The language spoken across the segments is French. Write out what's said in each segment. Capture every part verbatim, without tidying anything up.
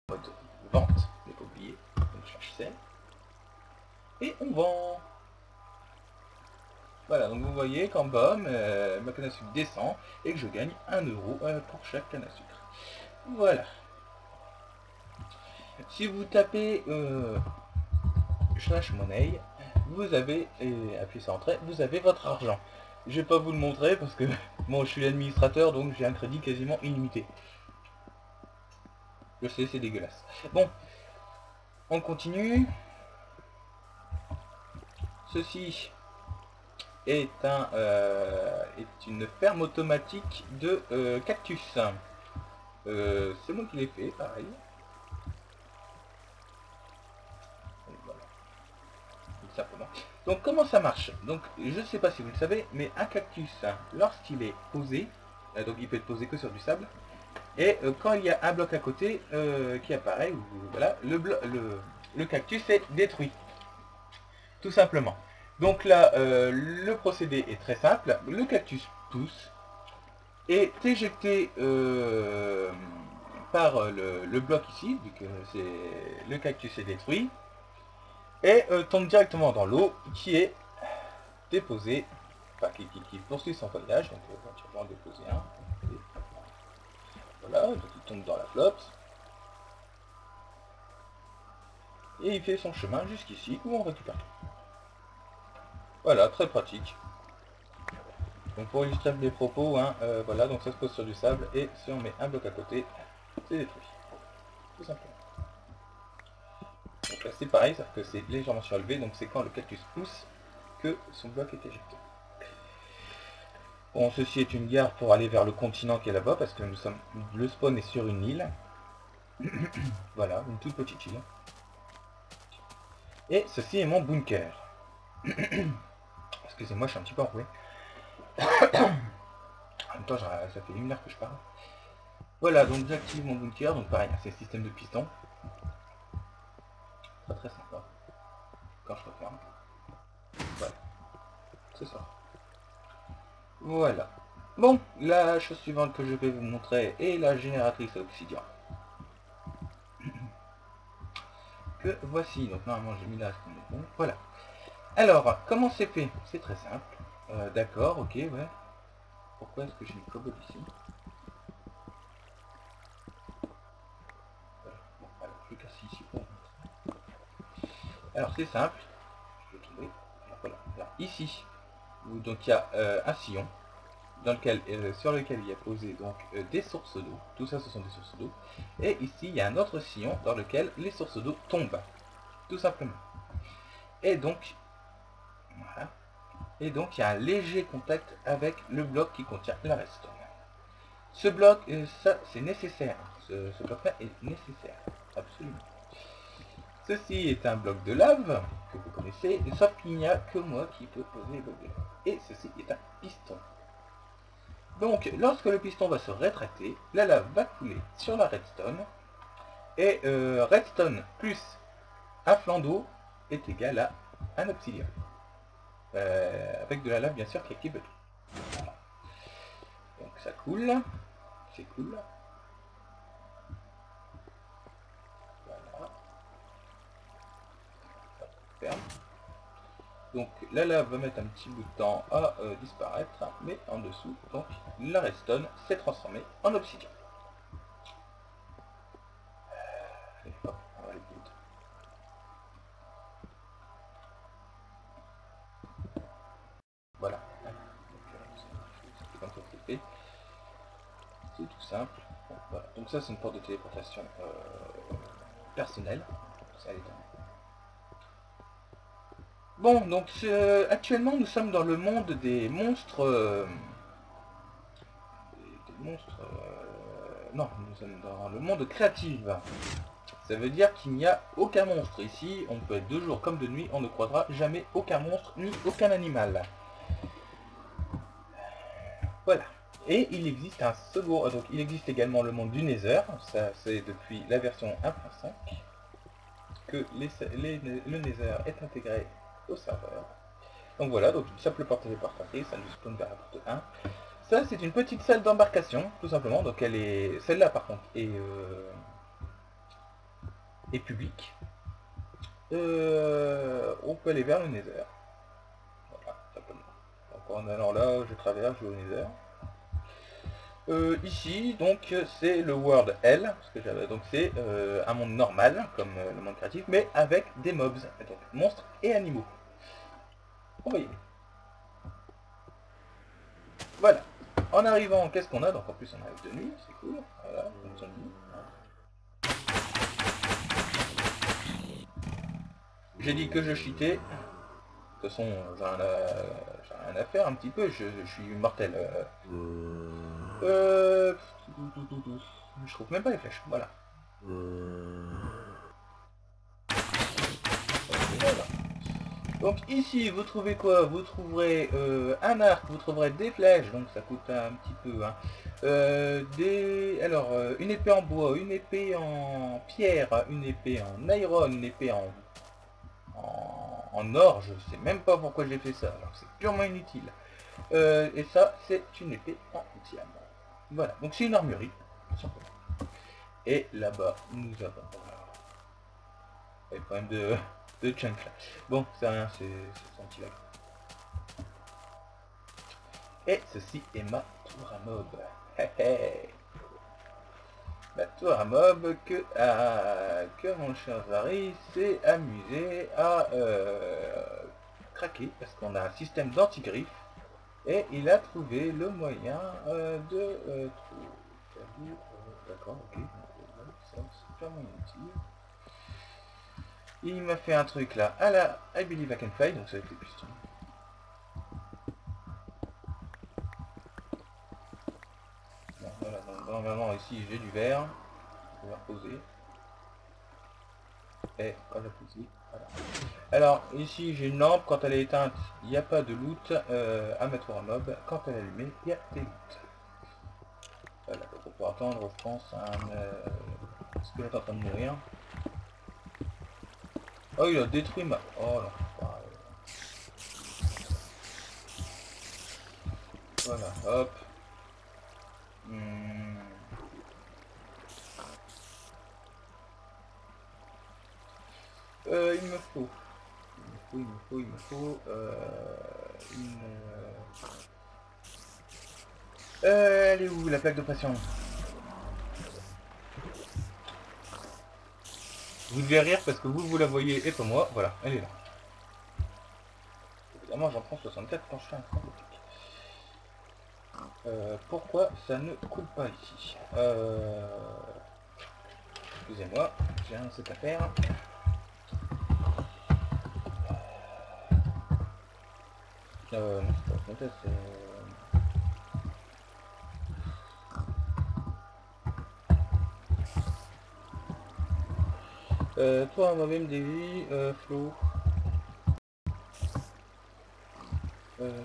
mode vente, ne pas oublier, donc je change celle. Et on vend. Voilà, donc vous voyez qu'en bas, ma, ma canne à sucre descend et que je gagne un euro euh, pour chaque canne à sucre. Voilà. Si vous tapez euh, slash money, vous avez, et appuyez sur entrée, vous avez votre argent. Je vais pas vous le montrer parce que moi je suis l'administrateur, donc j'ai un crédit quasiment illimité. Je sais, c'est dégueulasse. Bon, on continue. Ceci est, un, euh, est une ferme automatique de euh, cactus. Euh, c'est moi qui l'ai fait, pareil. Voilà. Tout simplement. Donc comment ça marche? Donc je ne sais pas si vous le savez, mais un cactus, lorsqu'il est posé, euh, donc il peut être posé que sur du sable, et euh, quand il y a un bloc à côté euh, qui apparaît, ou, voilà, le, le, le cactus est détruit. Tout simplement. Donc là, euh, le procédé est très simple. Le cactus pousse, est éjecté euh, par le, le bloc ici, vu que le cactus est détruit, et euh, tombe directement dans l'eau qui est déposée, enfin qui, qui, qui poursuit son voyage, donc euh, tu vas en déposer un. Et, voilà, donc il tombe dans la flotte. Et il fait son chemin jusqu'ici où on récupère tout. Voilà, très pratique. Donc pour illustrer les propos, hein, euh, voilà, donc ça se pose sur du sable et si on met un bloc à côté, c'est détruit. Tout simplement. Donc là c'est pareil, sauf que c'est légèrement surélevé, donc c'est quand le cactus pousse que son bloc est éjecté. Bon, ceci est une gare pour aller vers le continent qui est là-bas, parce que nous sommes, le spawn est sur une île. Voilà, une toute petite île. Et ceci est mon bunker. Excusez-moi, je suis un petit peu enroué. En même temps, ça fait une heure que je parle. Voilà, donc j'active mon bunker, donc pareil, c'est le système de piston. Très très sympa. Quand je referme. Voilà. C'est ça. Voilà. Bon, la chose suivante que je vais vous montrer est la génératrice à obsidian. Que voici. Donc normalement j'ai mis là ce qu'on est bon. Voilà. Alors, comment c'est fait? C'est très simple. Euh, D'accord, ok, ouais. Pourquoi est-ce que j'ai une cobble ici? Voilà. Bon, alors, je vais casser ici pour vous montrer. Alors c'est simple. Je vais trouver. Alors, voilà. Alors, ici, donc il y a euh, un sillon dans lequel, euh, sur lequel il y a posé donc euh, des sources d'eau. Tout ça, ce sont des sources d'eau. Et ici, il y a un autre sillon dans lequel les sources d'eau tombent. Tout simplement. Et donc, voilà. Et donc, il y a un léger contact avec le bloc qui contient la redstone. Ce bloc, euh, ça, c'est nécessaire. Ce, ce bloc-là est nécessaire. Absolument. Ceci est un bloc de lave que vous connaissez, sauf qu'il n'y a que moi qui peux poser les blocs de lave. Et ceci est un piston. Donc, lorsque le piston va se rétracter, la lave va couler sur la redstone. Et euh, redstone plus un flanc d'eau est égal à un obsidian. Euh, avec de la lave, bien sûr, qui active tout. Voilà. Donc, ça coule. C'est cool. Voilà. Hop, ferme. Donc la lave va mettre un petit bout de temps à euh, disparaître, mais en dessous, donc la redstone s'est transformée en obsidian. Allez, hop, on va aller vite. Voilà. C'est comme ça que c'est fait. C'est tout simple. Bon, voilà. Donc ça c'est une porte de téléportation euh, personnelle. Ça, elle est Bon, donc euh, actuellement nous sommes dans le monde des monstres... Euh, des, des monstres... Euh, non, nous sommes dans le monde créatif. Ça veut dire qu'il n'y a aucun monstre. Ici, on peut être de jour comme de nuit, on ne croisera jamais aucun monstre ni aucun animal. Voilà. Et il existe un second... Donc il existe également le monde du Nether. Ça c'est depuis la version un point cinq que les, les, le Nether est intégré au serveur. Donc voilà, donc une simple porte téléportatrice, ça nous spawn vers la porte un. Ça c'est une petite salle d'embarcation, tout simplement. Donc elle est, celle-là par contre est, euh, est public. Euh, on peut aller vers le Nether. Voilà, simplement. Donc en allant là, je traverse, je vais au Nether. Euh, ici, donc, c'est le World L, parce que j'avais, donc c'est euh, un monde normal, comme euh, le monde créatif, mais avec des mobs, donc monstres et animaux. Vous voyez. Voilà. En arrivant, qu'est-ce qu'on a? Donc en plus on arrive de nuit, c'est cool. Voilà, comme son dit. J'ai dit que je cheatais. De toute façon, j'ai rien, à... rien à faire un petit peu, je, je suis mortel. Euh... euh... Je trouve même pas les flèches, voilà. Voilà. Donc ici, vous trouvez quoi? Vous trouverez euh, un arc, vous trouverez des flèches, donc ça coûte un petit peu. Hein. Euh, des... Alors, euh, une épée en bois, une épée en pierre, une épée en iron, une épée en... En, en or, je sais même pas pourquoi j'ai fait ça, alors c'est purement inutile. Euh, et ça, c'est une épée en diamant. Voilà, donc c'est une armurerie, simplement. Et là-bas, nous avons... Il y a quand même de, de chunk là. Bon, c'est rien, c'est son petit lag. Et ceci est ma tour à mob. La tour à mob que, à, que mon cher Zari s'est amusé à euh, craquer parce qu'on a un système d'anti-griffe et il a trouvé le moyen euh, de euh, trouver. Euh, D'accord, ok. Ça c'est purement inutile. Il m'a fait un truc là à la I Believe I Can Fly, donc ça va être les pistons. Bon, voilà, donc normalement ici j'ai du verre. On va poser. Et quand j'ai posé, voilà. Alors ici j'ai une lampe, quand elle est éteinte, il n'y a pas de loot euh, à mettre au mob. Quand elle est allumée, il y a des loot. Voilà, donc on peut attendre, je pense, un euh, squelette en train de mourir. Oh, il a détruit ma... Oh là. Voilà, hop. Hmm. Euh, il me faut. Il me faut, il me faut, il me faut. Euh, une... Euh, elle est où la plaque de pression? Vous devez rire parce que vous, vous la voyez et pas moi. Voilà, elle est là. Évidemment, j'en prends soixante-quatre quand je fais un chronotique. Euh, pourquoi ça ne coule pas ici? euh... Excusez-moi, j'ai un truc à faire. Euh, non, c'est pas la c'est... Euh, toi, moi-même, Davy, euh, Flo. Euh,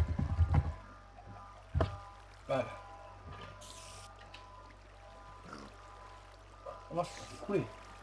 voilà. Comment je peux couler?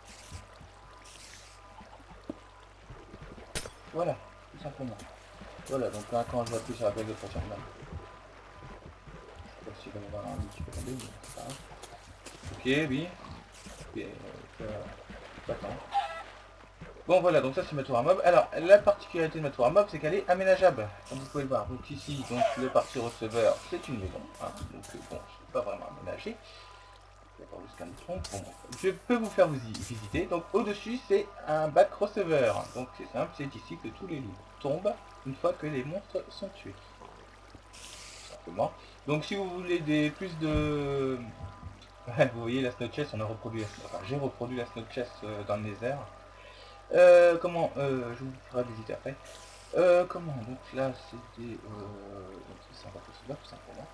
Voilà, tout simplement. Voilà, donc là, quand je vais appuyer sur la plaque de pression, là. Je sais pas si on va avoir un petit peu tomber, mais c'est pas grave. Ok, oui. Ok, euh, pas tant. Bon voilà, donc ça c'est ma tour à mob. Alors la particularité de ma tour à mob c'est qu'elle est aménageable, comme vous pouvez le voir. Donc ici, donc le parti receveur c'est une maison, hein. Donc bon, je pas vraiment aménagé. D'accord, jusqu'à me trompe. Bon, je peux vous faire vous y visiter. Donc au dessus c'est un bac receveur. Donc c'est simple, c'est ici que tous les loups tombent une fois que les monstres sont tués. Simplement. Donc si vous voulez des plus de... vous voyez la snow chest, on a reproduit la... enfin, j'ai reproduit la snow chest dans le Nether. Euh, comment euh, je vous ferai visiter après. Euh, comment donc là c'était euh, donc c'est un bateau là tout simplement.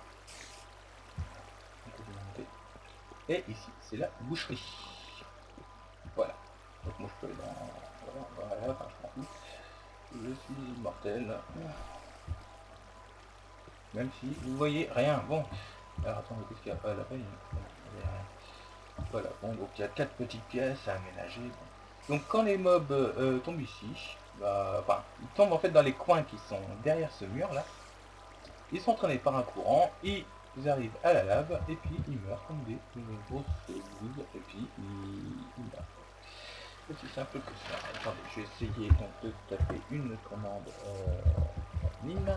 Et ici c'est la boucherie. Voilà. Donc moi je peux aller dans voilà, voilà enfin je m'en fous. Je suis mortel. Même si vous voyez rien. Bon. Alors attendez, qu'est-ce qu'il y a pas là-bas? Voilà, bon donc il y a quatre petites pièces à aménager. Bon. Donc quand les mobs euh, tombent ici, bah, enfin, ils tombent en fait dans les coins qui sont derrière ce mur là. Ils sont entraînés par un courant, ils arrivent à la lave et puis ils meurent comme des grosses bouses et puis ils, ils meurent. aussi simple que ça. Attendez, je vais essayer donc de taper une commande euh, en ligne.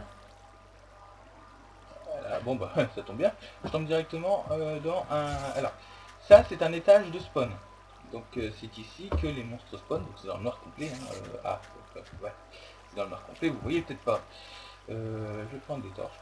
Voilà, bon bah ça tombe bien. Je tombe directement euh, dans un... Alors, ça c'est un étage de spawn. Donc euh, c'est ici que les monstres spawn, donc c'est dans le noir complet. Hein, euh, ah, euh, ouais, c'est dans le noir complet, vous voyez peut-être pas. Euh, je vais prendre des torches.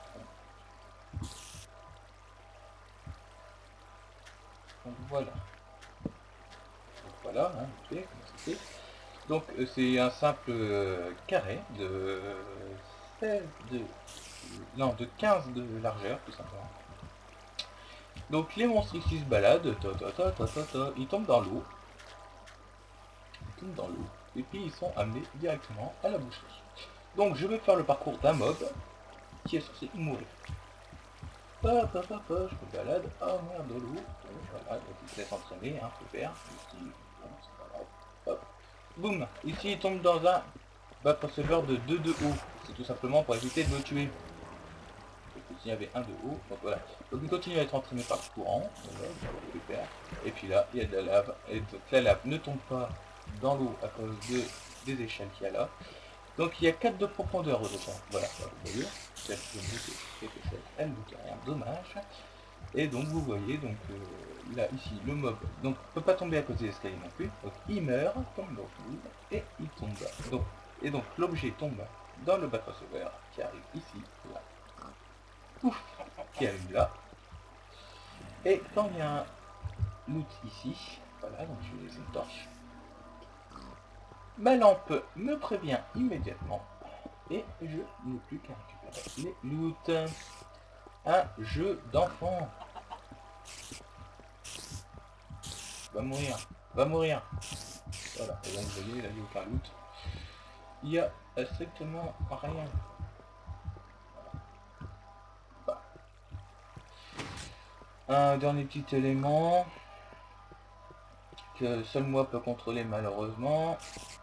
Donc voilà. Donc voilà, hein, vous voyez comment c'est fait. Donc euh, c'est un simple euh, carré de seize de non de quinze de largeur tout simplement. Donc les monstres ici se baladent, ta, ta, ta, ta, ta, ta, ils tombent dans l'eau. Ils tombent dans l'eau. Et puis ils sont amenés directement à la boucherie. Donc je vais faire le parcours d'un mob qui est censé mourir. Pa, pa, pa, pa, je me balade, ah merde de l'eau. Voilà, donc il se laisse entraîner, hein, faut faire. Ici, bon, c'est pas grave. Hop. Boum. Ici il tombe dans un bas receveur de deux de haut. C'est tout simplement pour éviter de me tuer. Il y avait un de haut, donc voilà. Donc il continue à être entraîné par le courant, voilà, super. Et puis là, il y a de la lave, et donc la lave ne tombe pas dans l'eau à cause de, des échelles qu'il y a là. Donc il y a quatre de profondeur au départ, voilà, vous voyez, celle qui me bouge, quelque chose, elle ne bouge rien, dommage. Et donc vous voyez, donc euh, là, ici, le mob, donc ne peut pas tomber à cause des escaliers non plus, donc il meurt, tombe dans le vide, et il tombe là. Donc, et donc l'objet tombe dans le bac receveur qui arrive ici, là. Ouf, qui arrive là. Et quand il y a un loot ici, voilà, donc je vais laisser une torche. Ma lampe me prévient immédiatement. Et je n'ai plus qu'à récupérer les loot. Un jeu d'enfant. Va mourir, va mourir. Voilà, et donc vous voyez, là il n'y a aucun loot. Il n'y a strictement rien. Un dernier petit élément que seul moi peux contrôler malheureusement,